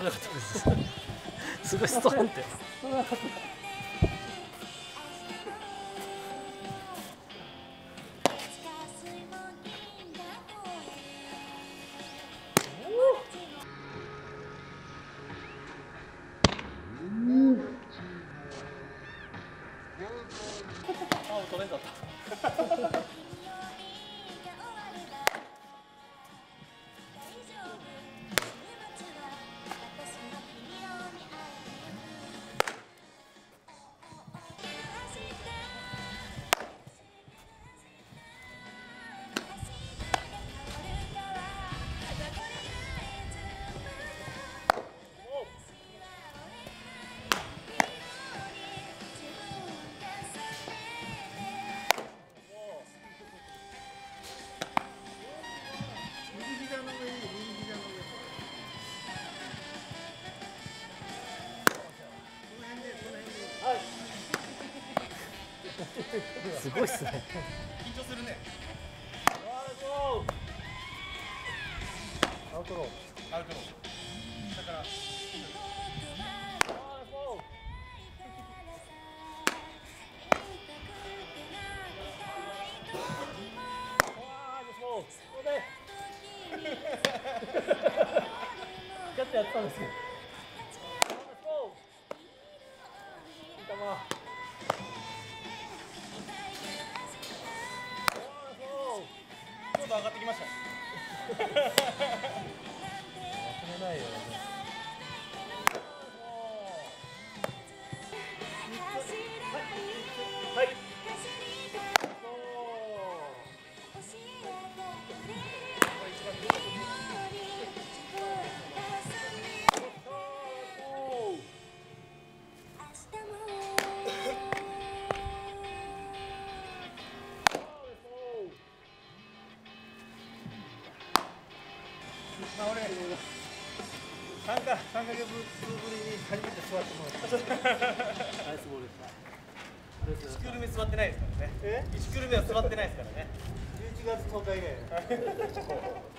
なかったです。すごいストーンって。取れんかった。すごいっすね。 緊張するね。 アウトロー。 アウトロー。だから。 やってやったんですよ。 ちょっと上がってきました。 忘れないよね。はい。 まあ俺3ヶ月ぶりに初めて座ってもらった。 ナイスボールでした。 1クール目座ってないですからね。1クール目は座ってないですからね。 11月10日以来。